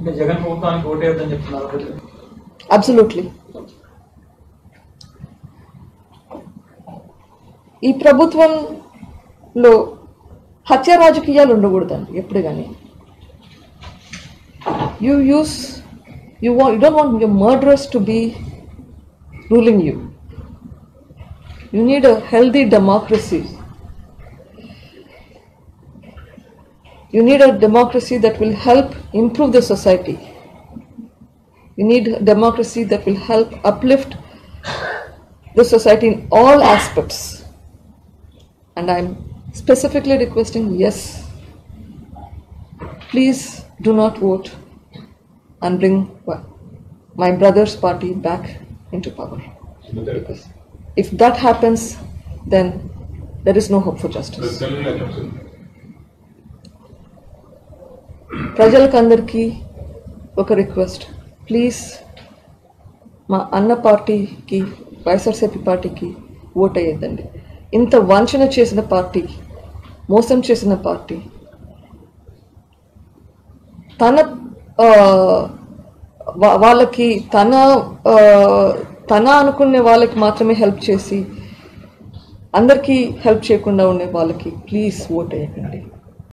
అంటే జగన్ ప్రభుత్వానికి ఓటేయొద్దని చెప్తున్నారు. అబ్సల్యూట్లీ. ఈ ప్రభుత్వంలో హత్య రాజకీయాలు ఉండకూడదండి ఎప్పుడు కానీ. You don't want your murderers to be ruling you. You need a healthy democracy. You need a democracy that will help improve the society. You need a democracy that will help uplift the society in all aspects. And I'm specifically requesting, yes, please do not vote and bring my brother's party back into power. Because if that happens, then there is no hope for justice. ప్రజలకందరికీ ఒక request, please మా అన్న పార్టీకి, వైఎస్ఆర్సీపీ పార్టీకి vote అయ్యేద్దండి. ఇంత వంచన చేసిన party, మోసం చేసిన పార్టీ, వాళ్ళకి తన అనుకునే వాళ్ళకి మాత్రమే హెల్ప్ చేసి అందరికీ హెల్ప్ చేయకుండా ఉండే వాళ్ళకి ప్లీజ్ ఓట్ వేయకండి.